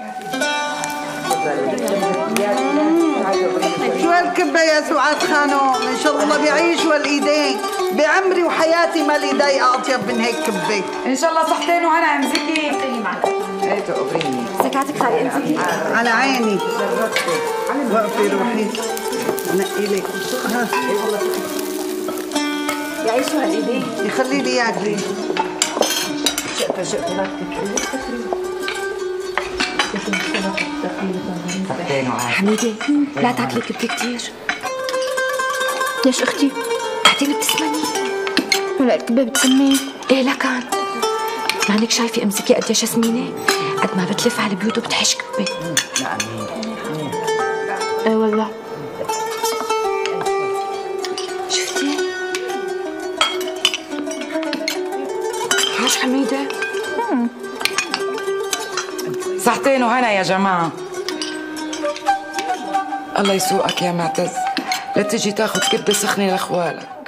شو هالكبة يا سعاد خانو؟ ان شاء الله بيعيش والايدين، بعمري وحياتي ما لي ضايقة اطيب من هيك كبة. ان شاء الله صحتين وهنا امسكي. ايتو قبريني. سكاتك خالي امسكي. على عيني. وقفي روحي. نقي لك. يعيشوا هالايدين. يخلي لي اياكي. شقفة لا تكتري. حميدة لا تاكلي كبدة كتير. ليش اختي؟ بعدين بتسمني. ولا الكبة بتسمي؟ ايه لكان. لانك شايفة امسكي قديش سمينة؟ قد ما بتلف على البيوت وبتحش كبة. لا امين. ايه والله. شفتي؟ حاج حميدة؟ صحتين وهنا يا جماعة. الله يسوقك يا معتز، لا تجي تاخد كبة سخنة لاخوالك.